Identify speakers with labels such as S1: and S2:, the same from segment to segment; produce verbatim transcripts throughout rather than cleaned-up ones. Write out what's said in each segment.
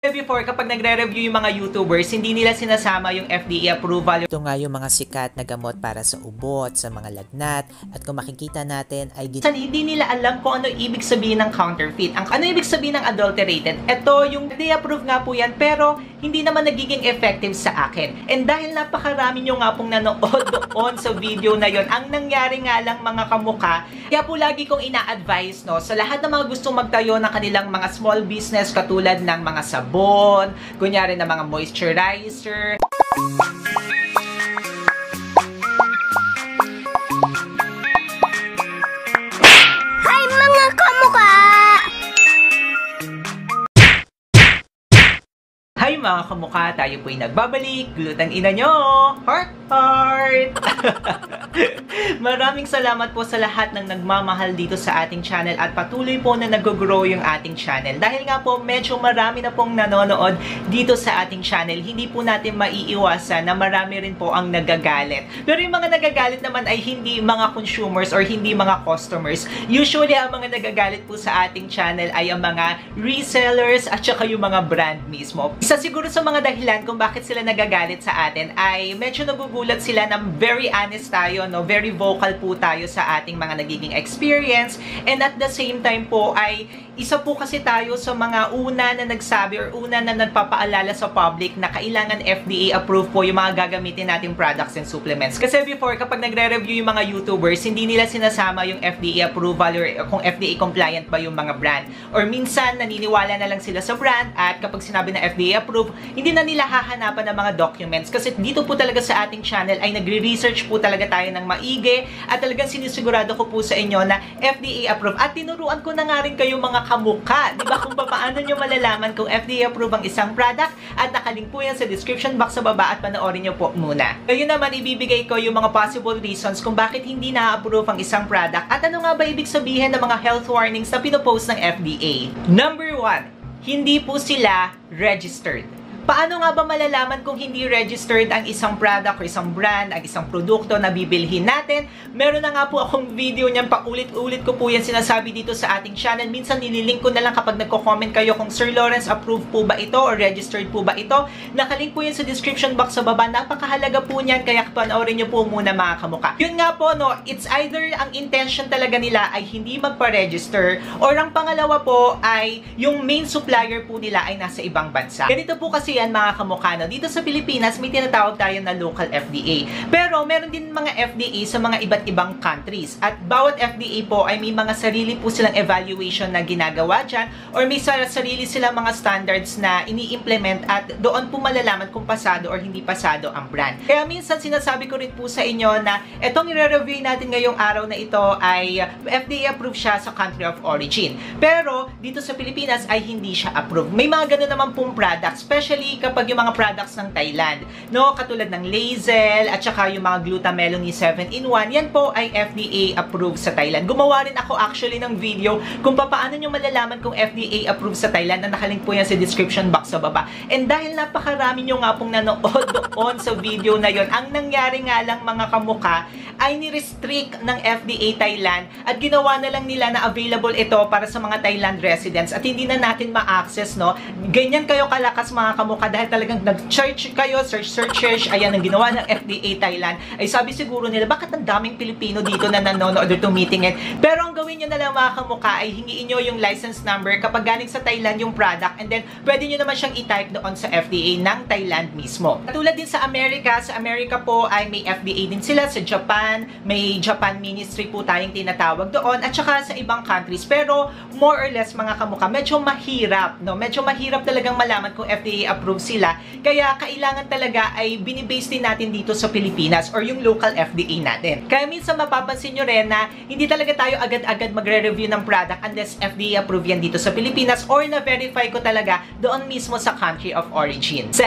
S1: Before, kapag nagre-review yung mga YouTubers, hindi nila sinasama yung F D A approval.
S2: Ito nga yung mga sikat na gamot para sa ubo at sa mga lagnat. At kung makikita natin ay
S1: hindi nila alam kung ano ibig sabihin ng counterfeit. Ang ano ibig sabihin ng adulterated. Ito yung F D A approved nga po yan, pero hindi naman nagiging effective sa akin. And dahil napakarami nyo nga pong nanood doon sa video na yon, ang nangyari nga lang mga kamuka, kaya po lagi kong ina-advise no, sa lahat ng mga gustong magtayo ng kanilang mga small business katulad ng mga sabon, kunyari na mga moisturizer.
S3: Hi mga kamuka!
S1: Hi mga kamuka, tayo po'y nagbabalik. Glutang ina nyo! Heart, heart! Maraming salamat po sa lahat ng nagmamahal dito sa ating channel at patuloy po na nag-grow yung ating channel. Dahil nga po medyo marami na pong nanonood dito sa ating channel, hindi po natin maiiwasan na marami rin po ang nagagalit. Pero yung mga nagagalit naman ay hindi mga consumers or hindi mga customers. Usually ang mga nagagalit po sa ating channel ay ang mga resellers at saka yung mga brand mismo. Isa siguro sa mga dahilan kung bakit sila nagagalit sa atin ay medyo nagugulat sila na very honest tayo, no? Very vocal po tayo sa ating mga nagiging experience, and at the same time po ay isa po kasi tayo sa mga una na nagsabi or una na nagpapaalala sa public na kailangan F D A approved po yung mga gagamitin nating products and supplements. Kasi before, kapag nagre-review yung mga YouTubers, hindi nila sinasama yung F D A approval or kung F D A compliant ba yung mga brand. Or minsan, naniniwala na lang sila sa brand at kapag sinabi na F D A approved, hindi na nila hahanapan ng mga documents. Kasi dito po talaga sa ating channel ay nagre-research po talaga tayo ng maigi at talagang sinisigurado ko po sa inyo na F D A approved. At tinuruan ko na nga rin kayo mga kamuka, di ba, kung paano nyo malalaman kung F D A approved ang isang product, at nakalink po yan sa description box sa baba at panoorin nyo po muna. Ngayon naman, ibibigay ko yung mga possible reasons kung bakit hindi na-approve ang isang product at ano nga ba ibig sabihin ng mga health warnings na pinopost ng F D A. Number one, hindi po sila registered. Paano nga ba malalaman kung hindi registered ang isang product o isang brand, ang isang produkto na bibilhin natin? Meron na nga po akong video niyan, paulit-ulit ko po yan sinasabi dito sa ating channel. Minsan nililink ko na lang kapag nagko-comment kayo kung Sir Lawrence, approved po ba ito or registered po ba ito. Nakalink po yan sa description box sa baba. Napakahalaga po niyan, kaya panoorin nyo po muna mga kamuka. Yun nga po, no, it's either ang intention talaga nila ay hindi magpa-register, or ang pangalawa po ay yung main supplier po nila ay nasa ibang bansa. Ganito po kasi yan mga kamukha, no? Dito sa Pilipinas may tinatawag tayo na local F D A, pero meron din mga F D A sa mga iba't ibang countries, at bawat F D A po ay may mga sarili po silang evaluation na ginagawa dyan, or may sarili silang mga standards na ini-implement, at doon po malalaman kung pasado or hindi pasado ang brand. Kaya minsan sinasabi ko rin po sa inyo na etong i-review natin ngayong araw na ito ay F D A approved siya sa country of origin, pero dito sa Pilipinas ay hindi siya approved. May mga ganun naman pong products, especially kapag yung mga products ng Thailand, no, katulad ng Lazel at saka yung mga Glutamelony seven in one, yan po ay F D A approved sa Thailand. Gumawa rin ako actually ng video kung paano nyo malalaman kung F D A approved sa Thailand, na nakalink po yan sa description box sa baba. And dahil napakarami nyo nga pong nanood doon sa video na yon, ang nangyari nga lang mga kamuka ay ni-restrict ng F D A Thailand at ginawa na lang nila na available ito para sa mga Thailand residents at hindi na natin ma-access, no. Ganyan kayo kalakas mga kamuka, dahil talagang nag-search kayo, search, search, search, ayan ang ginawa ng F D A Thailand, ay sabi siguro nila, bakit ang daming Pilipino dito na nanonood to meeting it? Pero ang gawin nyo na lang mga kamuka ay hingiin nyo yung license number kapag galing sa Thailand yung product, and then pwede nyo naman siyang i-type doon sa F D A ng Thailand mismo. Katulad din sa Amerika, sa Amerika po ay may F D A din sila, sa Japan, may Japan Ministry po tayong tinatawag doon, at saka sa ibang countries. Pero more or less mga kamuka, medyo mahirap, no? Medyo mahirap talagang malaman kung F D A approved sila. Kaya kailangan talaga ay binibase din natin dito sa Pilipinas or yung local F D A natin. Kaya minsan mapapansin nyo rin na hindi talaga tayo agad-agad magre-review ng product unless F D A approved yan dito sa Pilipinas or na-verify ko talaga doon mismo sa country of origin. Second,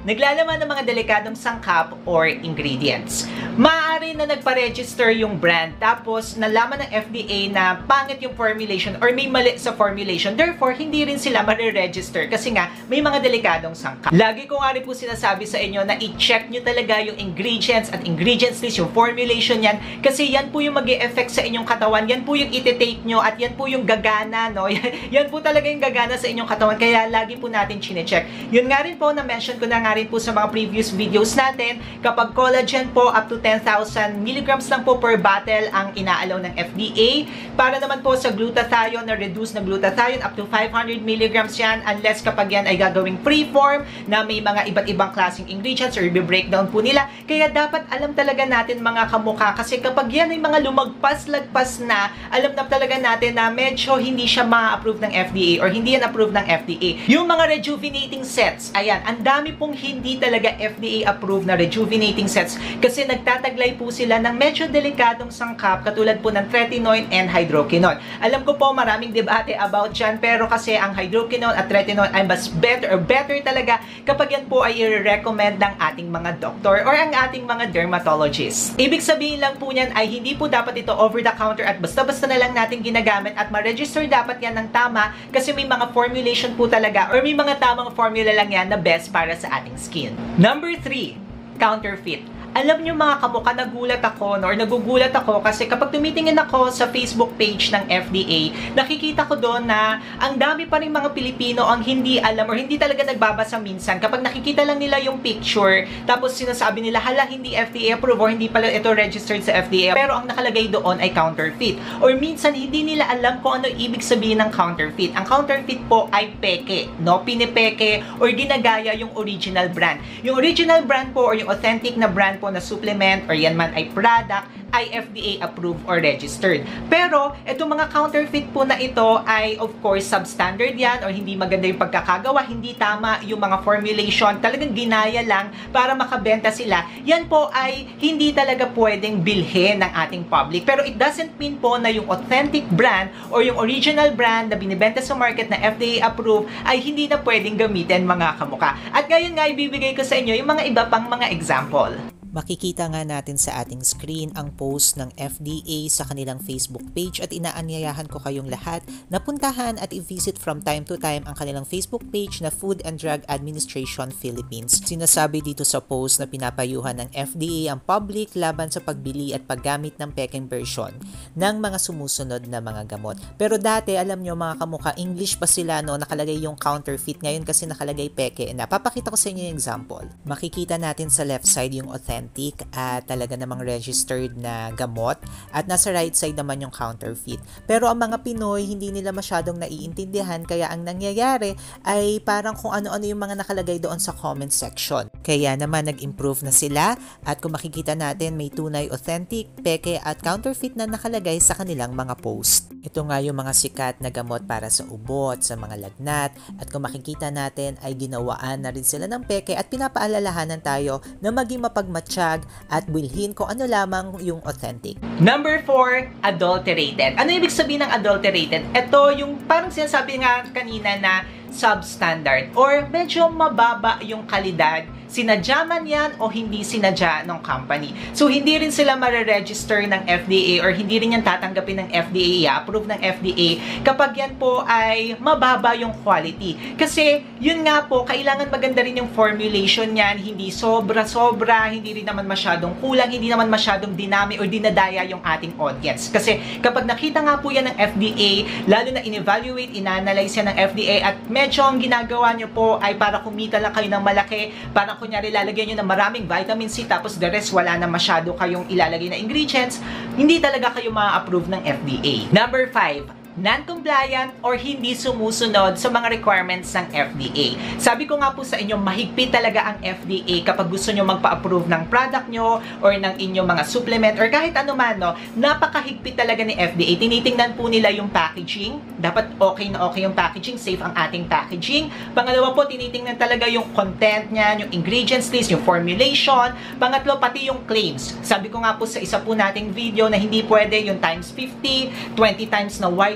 S1: naglalaman ng mga delikadong sangkap or ingredients. Maaari na nagpa-register yung brand tapos nalaman ng F D A na pangit yung formulation or may mali sa formulation. Therefore, hindi rin sila mariregister kasi nga may mga delikadong sangkap. Lagi ko nga rin po sinasabi sa inyo na i-check nyo talaga yung ingredients at ingredients list, yung formulation yan kasi yan po yung mag-e-effect sa inyong katawan. Yan po yung iti-take nyo at yan po yung gagana, no? Yan po talaga yung gagana sa inyong katawan kaya lagi po natin chine-check. Yun nga rin po na-mention ko na nga rin po sa mga previous videos natin, kapag collagen po up to ten thousand milligrams lang po per bottle ang inaalaw ng F D A. Para naman po sa glutathione na reduced na glutathione up to five hundred milligrams yan unless kapag yan ay gagawing free-form na may mga iba't ibang klaseng ingredients or i-breakdown po nila. Kaya dapat alam talaga natin mga kamukha kasi kapag yan ay mga lumagpas-lagpas na, alam na talaga natin na medyo hindi siya ma-approve ng F D A or hindi yan approve ng F D A. Yung mga rejuvenating sets, ayan, ang dami pong hindi talaga F D A approved na rejuvenating sets kasi nagtataglay po sila ng medyo delikadong sangkap katulad po ng tretinoin and hydroquinone. Alam ko po maraming debate about dyan pero kasi ang hydroquinone at tretinoin ay mas better or better talaga kapag yan po ay i-recommend ng ating mga doktor or ang ating mga dermatologist. Ibig sabihin lang po niyan ay hindi po dapat ito over the counter at basta-basta na lang natin ginagamit at ma-register dapat yan ng tama kasi may mga formulation po talaga or may mga tamang formula lang yan na best para sa ating skin. Number three, counterfeit. Alam nyo mga kamukha, nagulat ako no, or nagugulat ako kasi kapag tumitingin ako sa Facebook page ng F D A, nakikita ko doon na ang dami pa rin mga Pilipino ang hindi alam or hindi talaga nagbabasa minsan. Kapag nakikita lang nila yung picture, tapos sinasabi nila, hala, hindi F D A approved or hindi pala ito registered sa F D A. Pero ang nakalagay doon ay counterfeit. Or minsan, hindi nila alam kung ano ibig sabihin ng counterfeit. Ang counterfeit po ay peke, no? Pinipeke or ginagaya yung original brand. Yung original brand po or yung authentic na brand po na supplement or yan man ay product ay F D A approved or registered. Pero itong mga counterfeit po na ito ay of course substandard yan or hindi maganda yung pagkakagawa, hindi tama yung mga formulation, talagang ginaya lang para makabenta sila. Yan po ay hindi talaga pwedeng bilhin ng ating public. Pero it doesn't mean po na yung authentic brand or yung original brand na binibenta sa market na F D A approved ay hindi na pwedeng gamitin mga kamukha. At ngayon nga ibibigay ko sa inyo yung mga iba pang mga example.
S2: Makikita nga natin sa ating screen ang post ng F D A sa kanilang Facebook page at inaanyayahan ko kayong lahat na puntahan at i-visit from time to time ang kanilang Facebook page na Food and Drug Administration Philippines. Sinasabi dito sa post na pinapayuhan ng F D A ang public laban sa pagbili at paggamit ng pekeng version ng mga sumusunod na mga gamot. Pero dati, alam nyo mga kamukha, English pa sila no, nakalagay yung counterfeit. Ngayon kasi nakalagay peke. Napapakita ko sa inyo yung example. Makikita natin sa left side yung authentic at talaga namang registered na gamot at nasa right side naman yung counterfeit. Pero ang mga Pinoy hindi nila masyadong naiintindihan kaya ang nangyayari ay parang kung ano-ano yung mga nakalagay doon sa comment section. Kaya naman nag-improve na sila at kung makikita natin may tunay, authentic, peke at counterfeit na nakalagay sa kanilang mga post. Ito nga yung mga sikat na gamot para sa ubo at sa mga lagnat at kung makikita natin ay ginawaan na rin sila ng peke at pinapaalalahanan tayo na maging mapagmatsyag at bilhin kung ano lamang yung authentic.
S1: Number four, adulterated. Ano ibig sabihin ng adulterated? Ito yung parang sinasabi nga kanina na substandard or medyo mababa yung kalidad. Sinadya man yan o hindi sinadya ng company. So, hindi rin sila mariregister ng F D A or hindi rin yan tatanggapin ng F D A, i-approve ng F D A kapag yan po ay mababa yung quality. Kasi, yun nga po, kailangan maganda rin yung formulation yan, hindi sobra-sobra, hindi rin naman masyadong kulang, hindi naman masyadong dinami or dinadaya yung ating audience. Kasi, kapag nakita nga po yan ng F D A, lalo na in-evaluate, in-analyze yan ng F D A at medyo ang ginagawa nyo po ay para kumita lang kayo ng malaki, para kunyari lalagyan nyo ng maraming vitamin C tapos the rest wala na masyado kayong ilalagay na ingredients, hindi talaga kayo ma-approve ng F D A. Number five, non-compliant or hindi sumusunod sa mga requirements ng F D A. Sabi ko nga po sa inyo, mahigpit talaga ang F D A kapag gusto nyo magpa-approve ng product nyo or ng inyong mga supplement or kahit ano man, no, napakahigpit talaga ni F D A. Tinitingnan po nila yung packaging. Dapat okay na okay yung packaging, safe ang ating packaging. Pangalawa po, tinitingnan talaga yung content niyan, yung ingredients list, yung formulation. Pangatlo, pati yung claims. Sabi ko nga po sa isa po nating video na hindi pwede yung times fifty, twenty times na white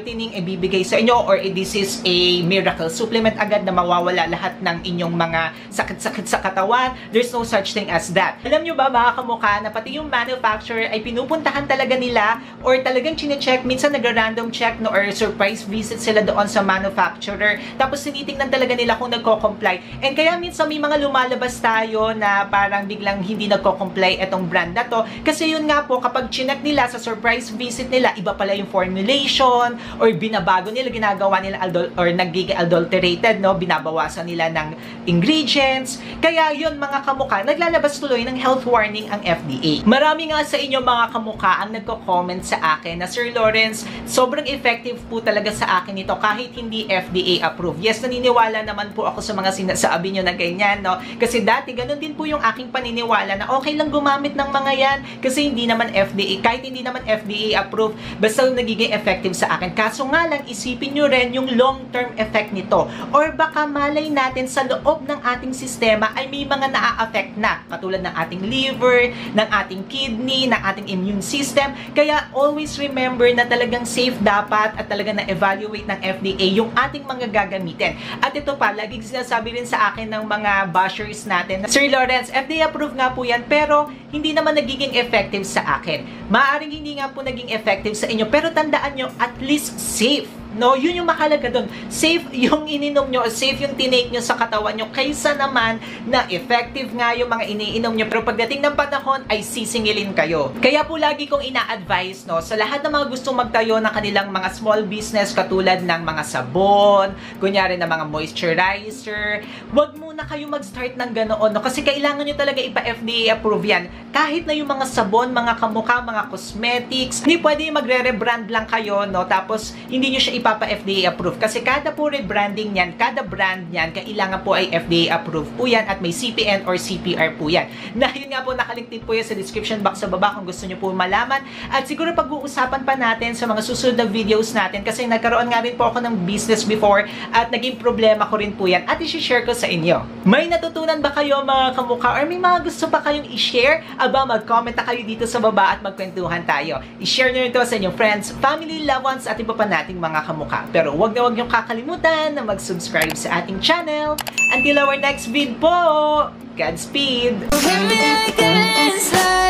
S1: whitening ibibigay sa inyo or this is a miracle supplement agad na mawawala lahat ng inyong mga sakit-sakit sa katawan. There's no such thing as that. Alam nyo ba mga kamukha na pati yung manufacturer ay pinupuntahan talaga nila or talagang chine-check, minsan nag-random check no, or surprise visit sila doon sa manufacturer. Tapos tinitingnan talaga nila kung nagko-comply. And kaya minsan may mga lumalabas tayo na parang biglang hindi nagko-comply etong brand na to. Kasi yun nga po, kapag chinek nila sa surprise visit nila, iba pala yung formulation or binabago nila, ginagawa nila adul or nagiging adulterated, no? Binabawasan nila ng ingredients. Kaya yun mga kamukha, naglalabas tuloy ng health warning ang F D A. Marami nga sa inyo mga kamukha ang nagko-comment sa akin na Sir Lawrence, sobrang effective po talaga sa akin ito kahit hindi F D A approved. Yes, naniniwala naman po ako sa mga sinasabi nyo na ganyan, no? Kasi dati ganun din po yung aking paniniwala na okay lang gumamit ng mga yan kasi hindi naman F D A, kahit hindi naman F D A approved, basta nagiging effective sa akin. Kaso nga lang, isipin nyo rin yung long-term effect nito. Or baka malay natin sa loob ng ating sistema ay may mga naa-affect na, katulad ng ating liver, ng ating kidney, ng ating immune system. Kaya always remember na talagang safe dapat at talagang na-evaluate ng F D A yung ating mga gagamitin. At ito pa, laging sinasabi rin sa akin ng mga bashers natin, Sir Lawrence, F D A approved nga po yan, pero hindi naman nagiging effective sa akin. Maaring hindi nga po naging effective sa inyo, pero tandaan nyo, at least safe. No, yun yung mahalaga doon. Safe yung ininom nyo, safe yung tinake nyo sa katawan nyo, kaysa naman na effective nga yung mga iniinom nyo, pero pagdating ng panahon ay sisingilin kayo. Kaya po lagi kong ina-advise, no, sa lahat ng mga gustong magtayo ng kanilang mga small business katulad ng mga sabon, kunyari na mga moisturizer, wag muna kayo mag-start ng ganoon, no, kasi kailangan nyo talaga ipa-F D A approve yan. Kahit na yung mga sabon, mga kamukha, mga cosmetics, hindi pwede magre-rebrand lang kayo, no, tapos hindi nyo siya ipapa-F D A approve. Kasi kada po rebranding niyan, kada brand niyan, kailangan po ay F D A approve po yan at may C P N or C P R po yan. Na yun nga po, nakalink din po yan sa description box sa baba kung gusto nyo po malaman. At siguro pag-uusapan pa natin sa mga susunod na videos natin kasi nagkaroon nga rin po ako ng business before at naging problema ko rin po yan at i-share ko sa inyo. May natutunan ba kayo mga kamukha or may mga gusto pa kayong i-share? Aba, mag-comment na kayo dito sa baba at magkwentuhan tayo. I-share nyo ito sa inyong friends, family, loved ones at iba pa nating mga kamukha. Pero huwag na huwag niyong kakalimutan na mag-subscribe sa ating channel. Until our next vid po! Godspeed!